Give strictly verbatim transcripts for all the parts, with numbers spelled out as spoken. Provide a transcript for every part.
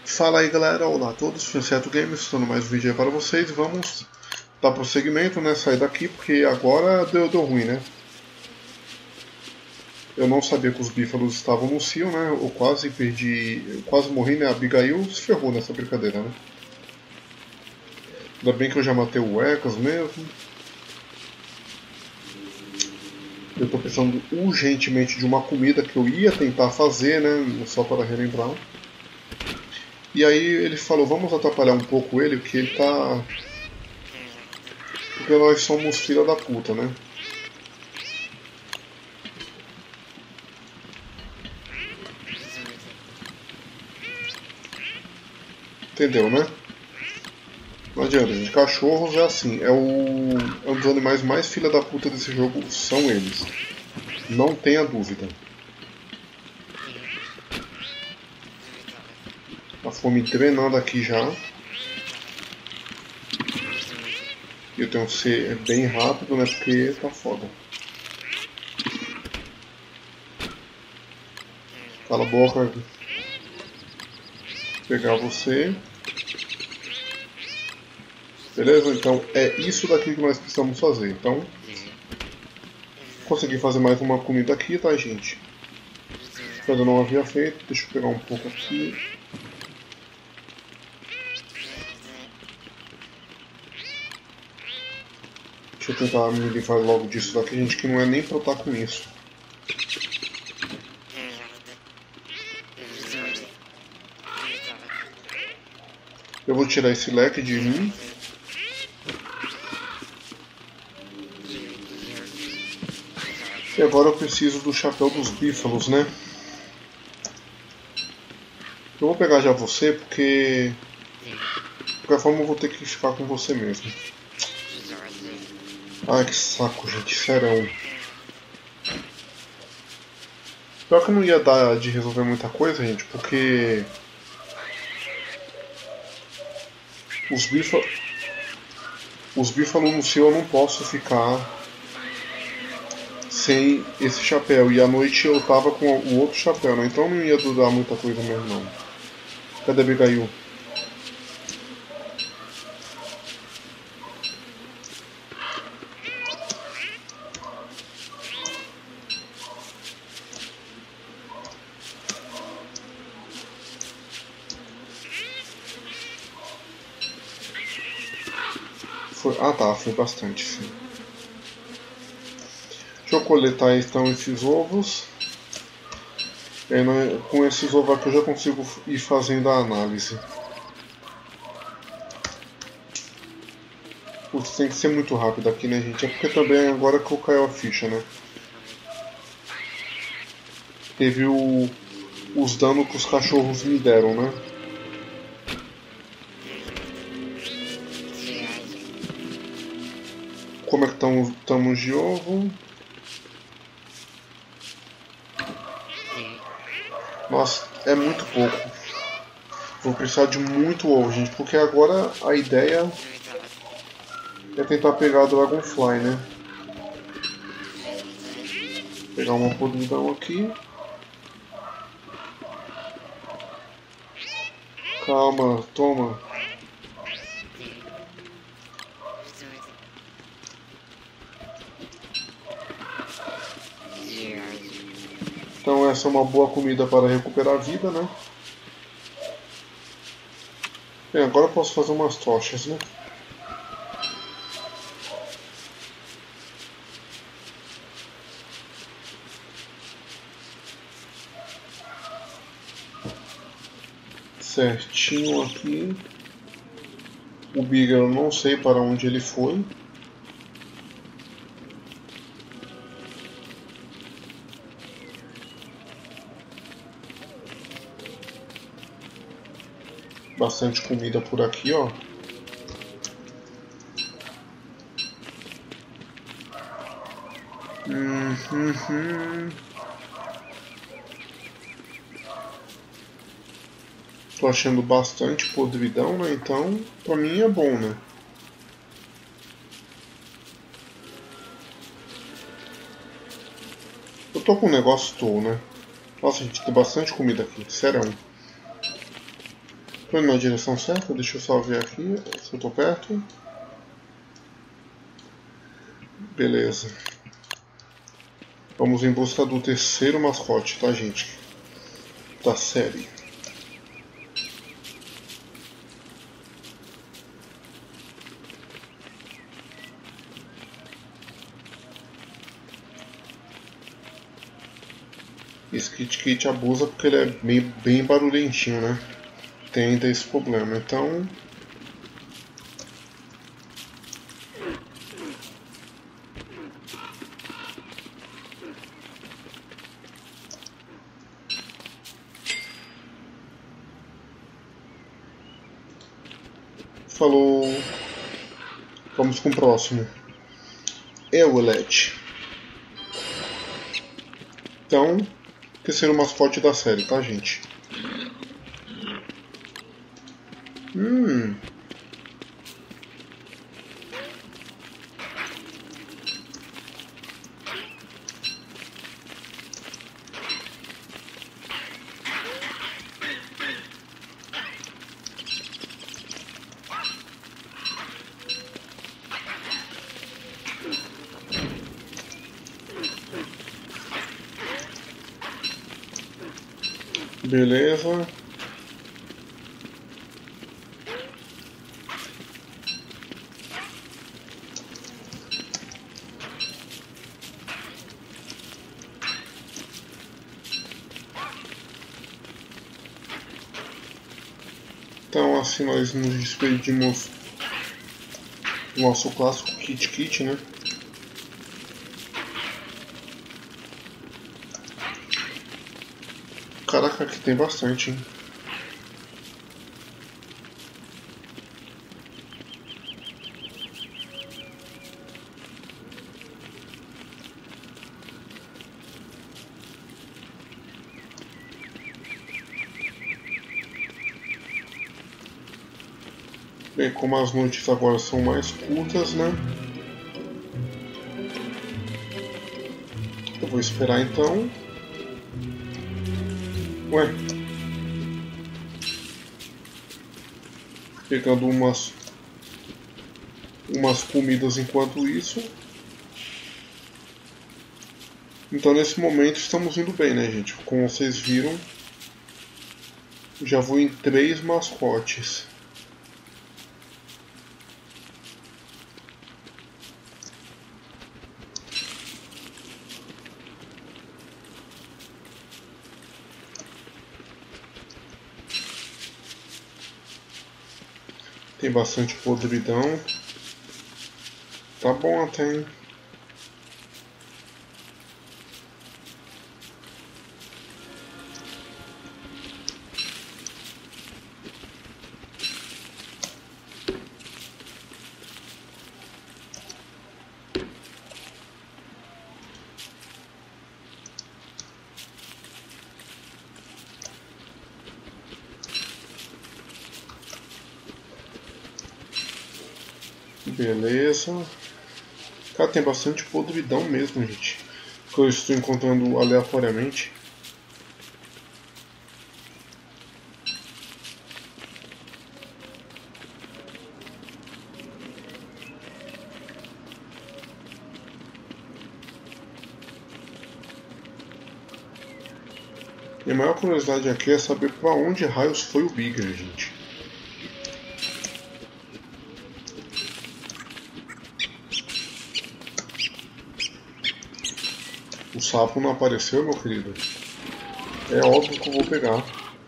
Fala aí galera, olá a todos, Fincerto Games, estou mais um vídeo aí para vocês. Vamos dar prosseguimento, né, sair daqui porque agora deu, deu ruim, né. Eu não sabia que os bífalos estavam no cio, né, eu quase perdi, eu quase morri, né, a Abigail se ferrou nessa brincadeira, né. Ainda bem que eu já matei o Ecas mesmo. Eu estou precisando urgentemente de uma comida que eu ia tentar fazer, né, só para relembrar. E aí ele falou, vamos atrapalhar um pouco ele, porque ele tá... Porque nós somos filha da puta, né? Entendeu, né? Não adianta, gente. Cachorros é assim, é, o... é um dos animais mais filha da puta desse jogo, são eles. Não tenha dúvida. A fome drenando aqui já. Eu tenho que ser bem rápido, né? Porque tá foda. Cala a boca. Vou pegar você. Beleza? Então é isso daqui que nós precisamos fazer. Então, consegui fazer mais uma comida aqui, tá, gente? Que eu não havia feito. Deixa eu pegar um pouco aqui. Deixa eu tentar me livrar logo disso daqui, gente, que não é nem pra eu estar com isso. Eu vou tirar esse leque de mim. E agora eu preciso do chapéu dos bífalos, né? Eu vou pegar já você, porque... De qualquer forma eu vou ter que ficar com você mesmo. Ai, que saco, gente. Serão. Pior que não ia dar de resolver muita coisa, gente, porque... Os bífalos... Os bífalos no cio eu não posso ficar... sem esse chapéu. E à noite eu tava com o outro chapéu, né? Então não ia durar muita coisa mesmo, não. Cadê a Abigail? Foi... Ah tá, foi bastante, sim. Deixa eu coletar então esses ovos. É, né, com esses ovos aqui eu já consigo ir fazendo a análise. Putz, tem que ser muito rápido aqui, né, gente? É porque também agora que eu caiu a ficha, né? Teve o, os danos que os cachorros me deram, né? Como é que estamos de ovo? Nossa, é muito pouco. Vou precisar de muito ovo, gente, porque agora a ideia é tentar pegar a Dragonfly, né? Vou pegar uma podridão aqui. Calma, toma. Então essa é uma boa comida para recuperar a vida, né? Bem, agora eu posso fazer umas tochas, né? Certinho aqui. O Bigger eu não sei para onde ele foi. Bastante comida por aqui, ó. Uhum. Tô achando bastante podridão, né? Então, pra mim é bom, né? Eu tô com um negócio tolo, né? Nossa, gente, tem bastante comida aqui, sério. Tô indo na direção certa, deixa eu só ver aqui se eu tô perto. Beleza. Vamos em busca do terceiro mascote, tá, gente? Da série. Esse Kit Kit abusa porque ele é meio, bem barulhentinho, né? Tem ainda esse problema, então... Falou... Vamos com o próximo. Ewlet. Então, terceiro mascote da série, tá, gente? Hum... Beleza. Então assim nós nos despedimos do nosso clássico Kit Kit, né? Caraca, aqui tem bastante, hein? Bem, como as noites agora são mais curtas, né? Eu vou esperar então. Ué. Pegando umas umas comidas enquanto isso. Então nesse momento estamos indo bem, né, gente? Como vocês viram, já vou em três mascotes. Tem bastante podridão. Tá bom até, hein? Beleza. Cara, tem bastante podridão mesmo, gente. Que eu estou encontrando aleatoriamente. E a maior curiosidade aqui é saber pra onde raios foi o Bigger, gente. O sapo não apareceu, meu querido? É óbvio que eu vou pegar.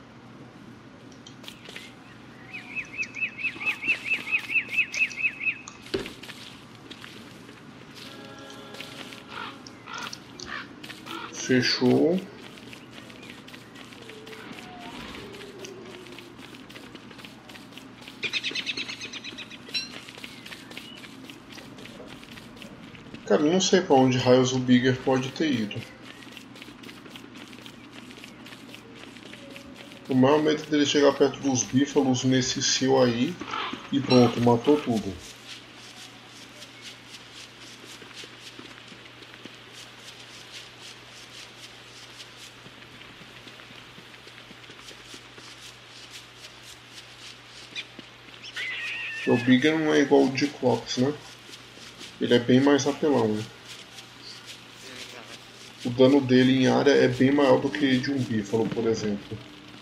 Fechou. Cara, não sei pra onde raios o Bigger pode ter ido. O maior medo dele chegar perto dos bífalos nesse cio aí e pronto, matou tudo. O Bigger não é igual o Diclops, né? Ele é bem mais apelão. Né? O dano dele em área é bem maior do que de um Bífalo, por exemplo.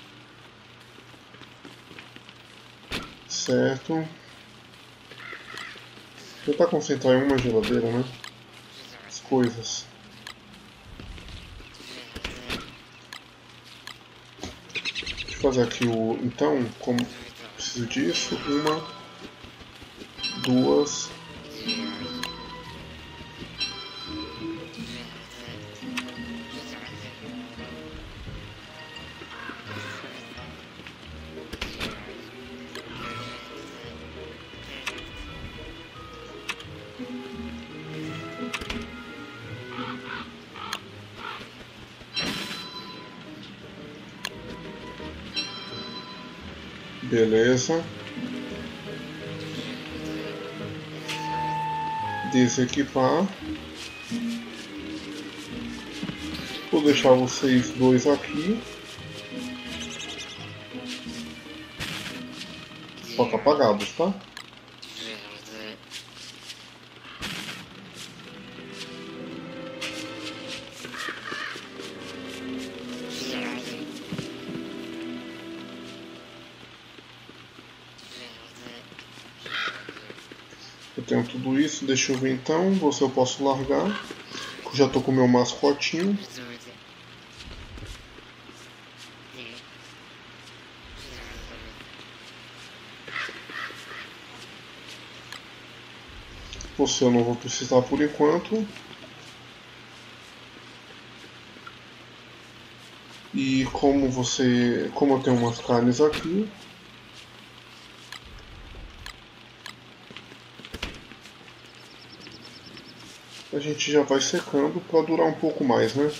Certo. Vou tentar concentrar em uma geladeira, né? As coisas. Deixa eu fazer aqui o... Então, como preciso disso, uma, duas... Beleza. Desequipar. Vou deixar vocês dois aqui. Só que apagados, tá? Eu tenho tudo isso, deixa eu ver então, você eu posso largar. Eu já tô com o meu mascotinho. Você eu não vou precisar por enquanto. E como você. Como eu tenho umas carnes aqui. A gente já vai secando para durar um pouco mais, né?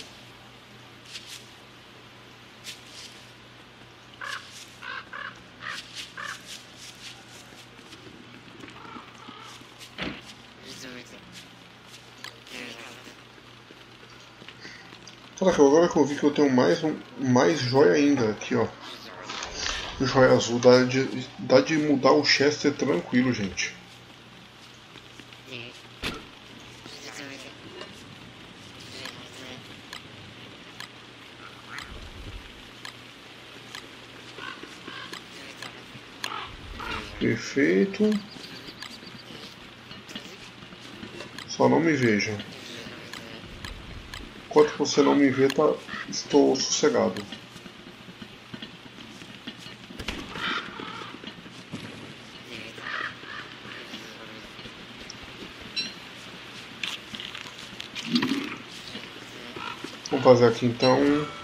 Caraca, agora que eu vi que eu tenho mais, um, mais joia ainda aqui, ó. Joia azul, dá de, dá de mudar o Chester tranquilo, gente. Perfeito. Só não me veja. Enquanto você não me vê, tá, estou sossegado. Vamos fazer aqui então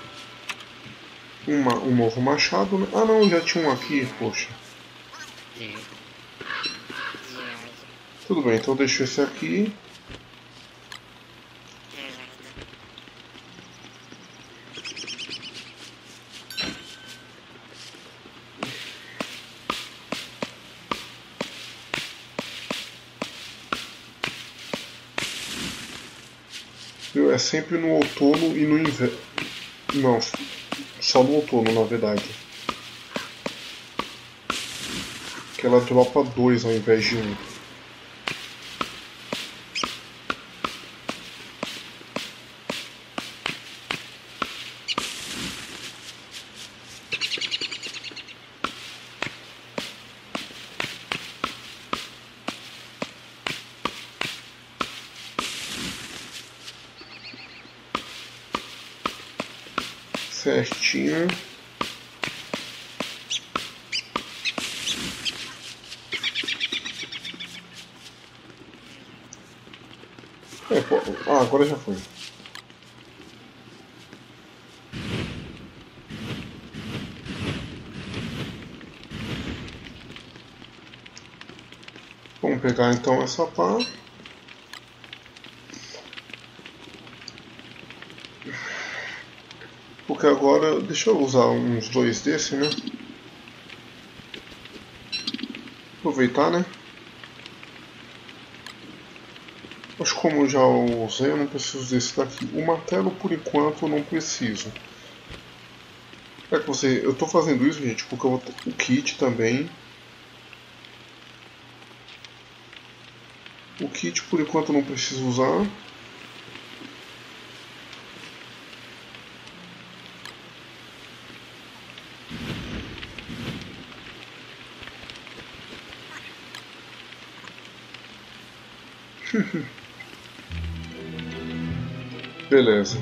uma, um novo machado. Né? Ah não, já tinha um aqui, poxa. Tudo bem, então deixo esse aqui. É sempre no outono e no inverno. Não, só no outono na verdade. Que ela dropa dois ao invés de um. Certinho. É, pô, ah, agora já foi. Vamos pegar então essa pá. Porque agora, deixa eu usar uns dois desse, né? Aproveitar, né? Mas como eu já usei, eu não preciso desse daqui. O martelo, por enquanto, eu não preciso. É que você, eu tô fazendo isso, gente, porque eu vou ter o kit também. O kit por enquanto eu não preciso usar. Beleza.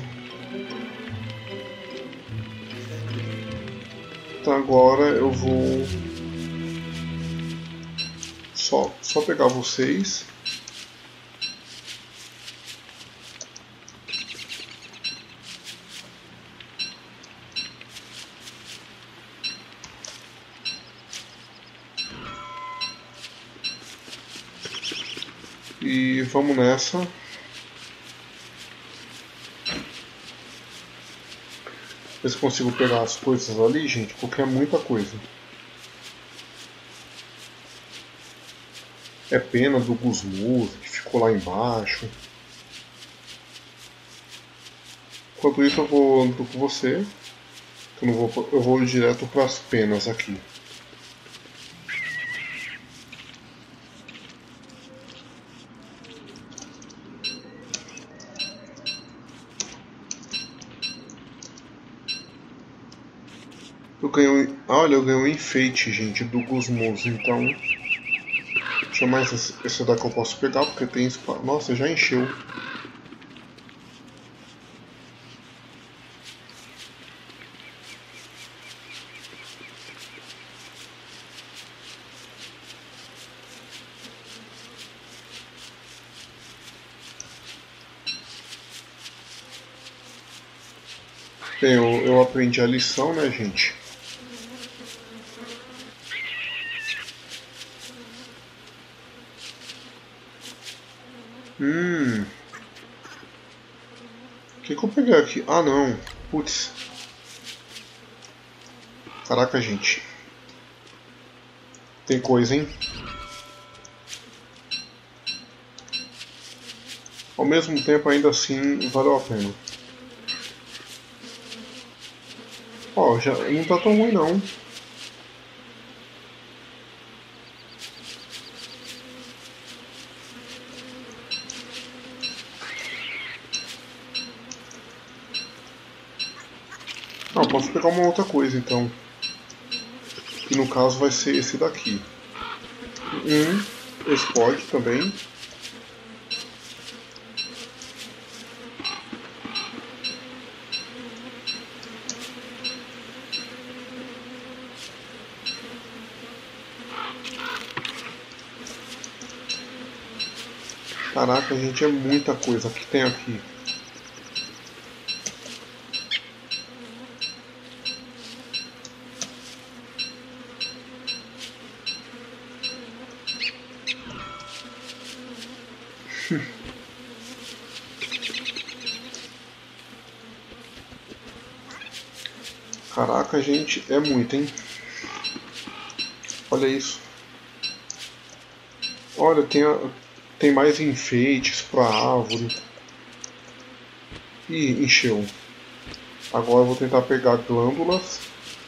Então agora eu vou só, só pegar vocês. E vamos nessa. Ver se consigo pegar as coisas ali, gente, porque é muita coisa. É pena do Guzmuz, que ficou lá embaixo. Enquanto isso eu vou andando com você. Eu, não vou, eu vou direto para as penas aqui. Eu ganhei, olha, eu ganhei um enfeite, gente, do Guzmuz, então... Deixa eu mais esse, esse daqui eu posso pegar, porque tem espaço. Nossa, já encheu. Bem, eu, eu aprendi a lição, né, gente? Hum... O que, que eu peguei aqui? Ah, não. Putz. Caraca, gente. Tem coisa, hein? Ao mesmo tempo, ainda assim, valeu a pena. Ó, oh, já não tá tão ruim, não. Ah, posso pegar uma outra coisa, então. Que no caso vai ser esse daqui. Um, esse pode também. Caraca, gente, é muita coisa que tem aqui. Caraca, gente, é muito, hein? Olha isso. Olha, tem, a, tem mais enfeites pra árvore. Ih, encheu. Agora eu vou tentar pegar glândulas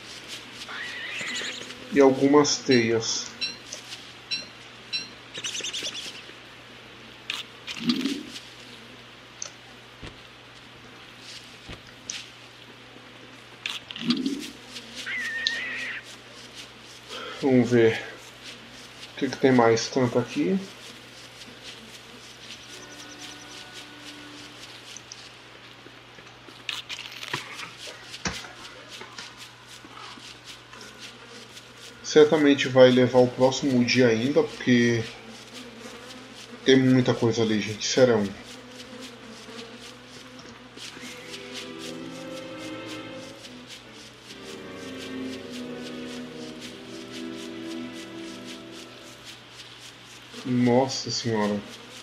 e algumas teias. Vamos ver o que, que tem mais tanto aqui. Certamente vai levar o próximo dia ainda, porque tem muita coisa ali, gente. Serão. Nossa senhora.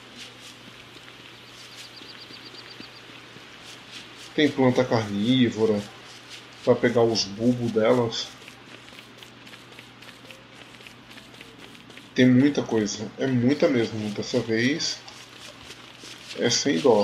Tem planta carnívora para pegar os bulbos delas. Tem muita coisa, é muita mesmo. Dessa vez é sem dó.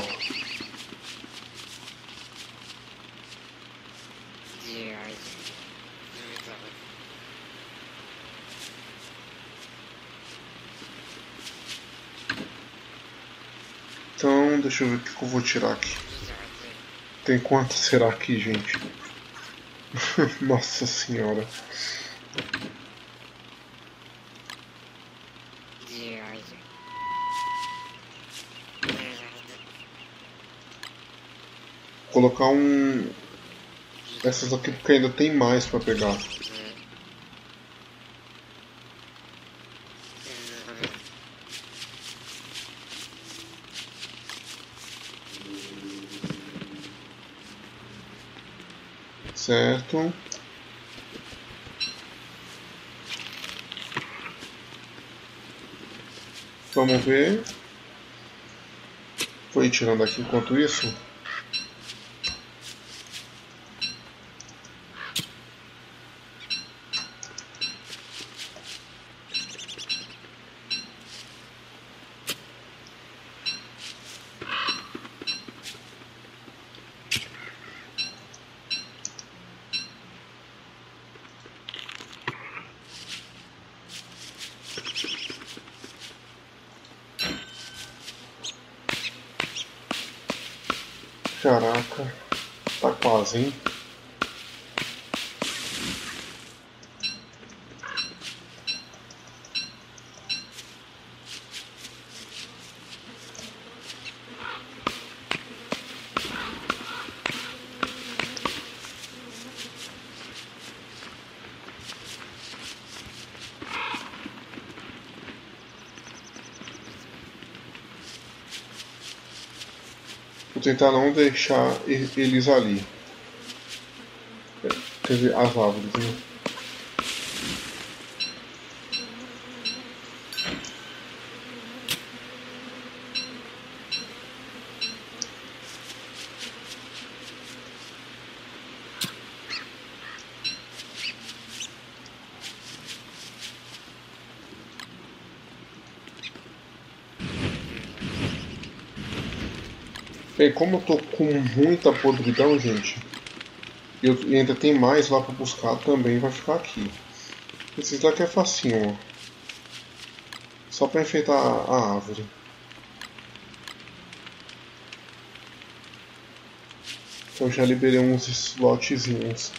deixa eu ver o que eu vou tirar aqui. Tem quanto será aqui, gente? Nossa senhora. Vou colocar um... Essas aqui porque ainda tem mais pra pegar. Certo. Vamos ver. Vou ir tirando aqui enquanto isso. Caraca, tá quase, hein? Vou tentar não deixar eles ali. Quer dizer, as árvores, né? Bem, como eu tô com muita podridão, gente, e eu, e ainda tem mais lá pra buscar, também vai ficar aqui. Esse daqui é facinho, ó. Só pra enfeitar a, a árvore. Eu já liberei uns slotzinhos.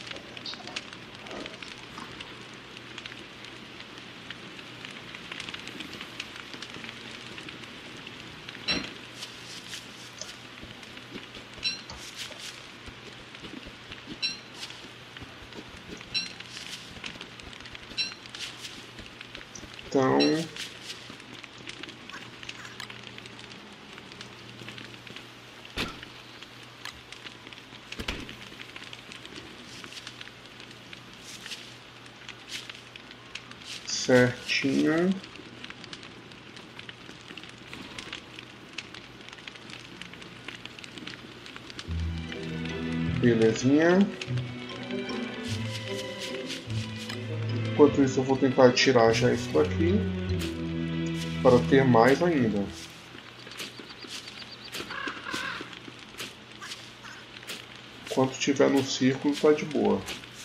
Então... certinho. Belezinha. Enquanto isso eu vou tentar tirar já isso daqui para ter mais ainda. Enquanto estiver no círculo tá de boa.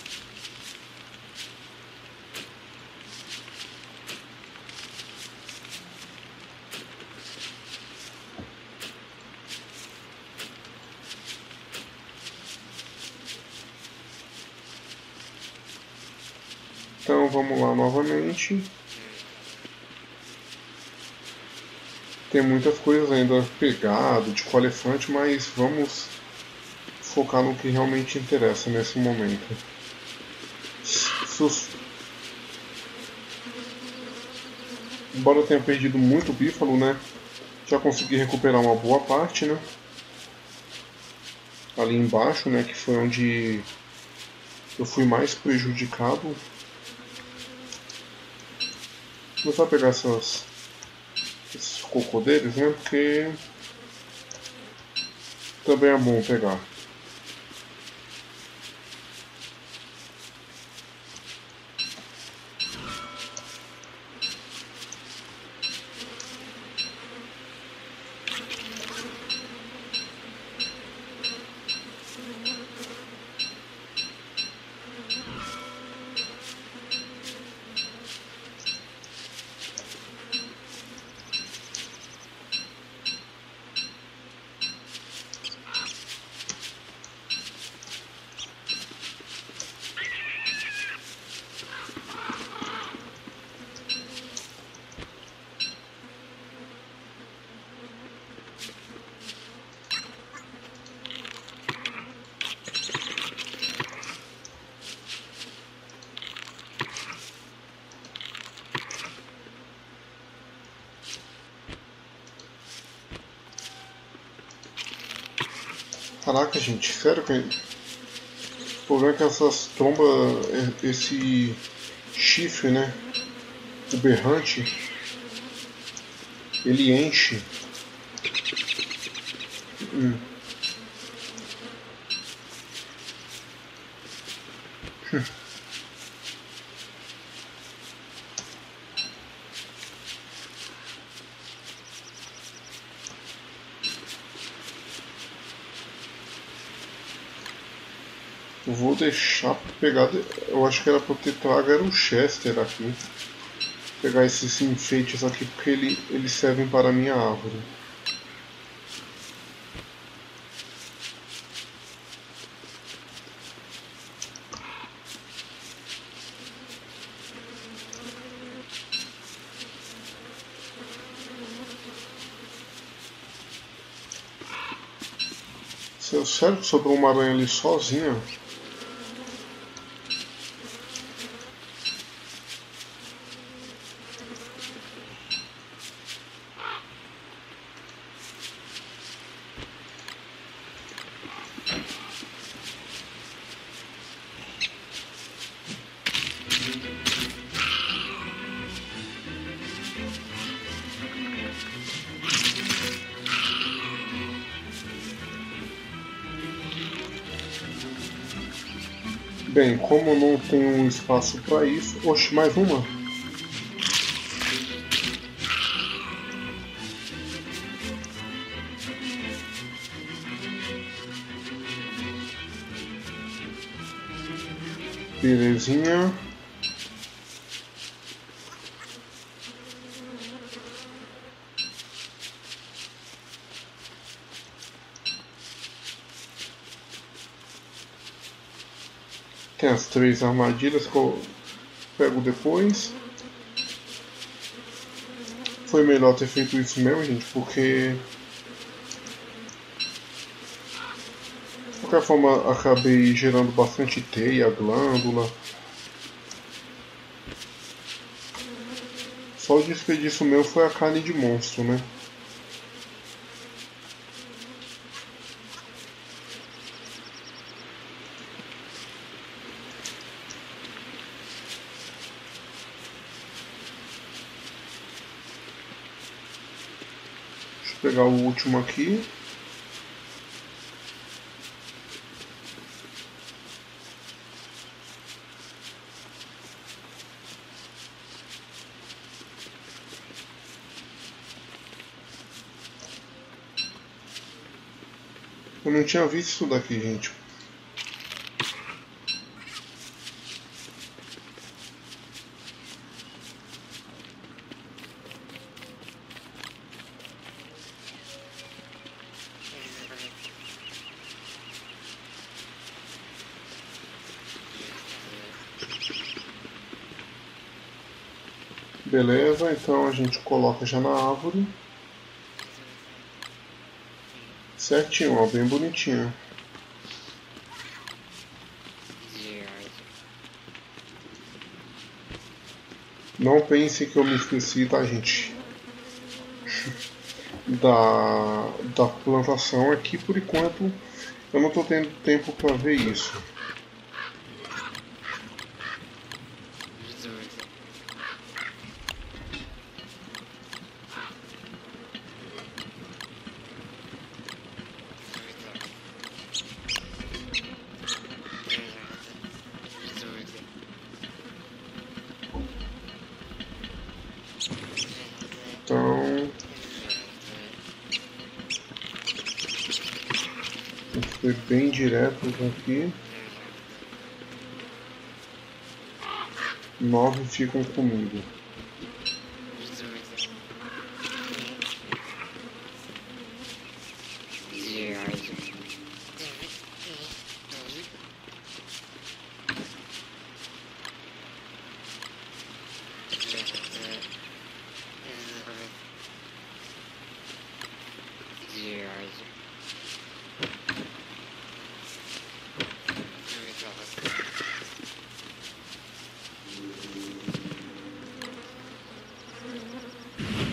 Então vamos lá novamente. Tem muitas coisas ainda pegado, de coalefante, mas vamos focar no que realmente interessa nesse momento. Sus... Embora eu tenha perdido muito bífalo, né? Já consegui recuperar uma boa parte, né? Ali embaixo, né? Que foi onde eu fui mais prejudicado. Vou só pegar essas, esses cocô deles, né? Porque também é bom pegar. Caraca, gente, sério que o problema é que essas trombas, esse chifre, né? O berrante, ele enche. Hum. Eu vou deixar pegar. Eu acho que era pra eu ter trago era o Chester aqui. Pegar esses enfeites aqui porque ele, eles servem para a minha árvore. Sério que sobrou uma aranha ali sozinha? Bem, como não tem um espaço para isso... Oxe, mais uma? Belezinha. Tem as três armadilhas que eu pego depois. Foi melhor ter feito isso mesmo, gente, porque... De qualquer forma, acabei gerando bastante teia, glândula. Só o desperdício meu foi a carne de monstro, né? Vou pegar o último aqui. Eu não tinha visto isso daqui, gente. Beleza, então a gente coloca já na árvore. Certinho, ó, bem bonitinho. Não pense que eu me esqueci, tá, gente? Da, da plantação aqui, por enquanto, eu não tô tendo tempo para ver isso. Então, foi bem direto aqui. Nove ficam comigo.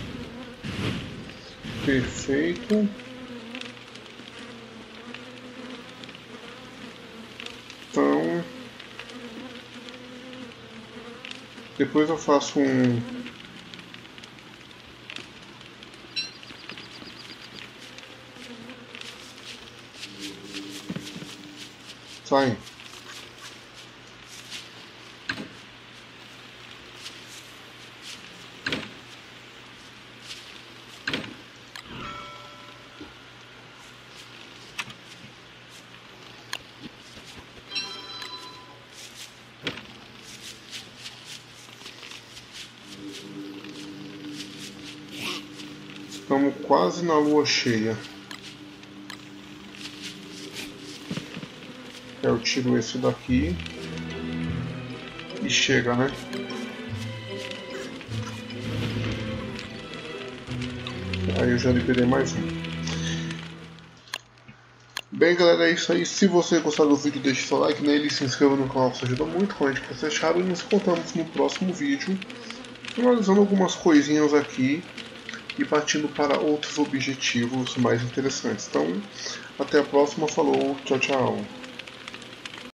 Perfeito. Depois eu faço um... Sai. Estamos quase na lua cheia. Eu tiro esse daqui e chega, né? Aí eu já liberei mais um. Bem, galera, é isso aí. Se você gostar do vídeo, deixe seu like nele, se inscreva no canal, isso ajuda muito. Comente o que vocês acharam e nos encontramos no próximo vídeo, finalizando algumas coisinhas aqui e partindo para outros objetivos mais interessantes. Então, até a próxima. Falou, tchau, tchau.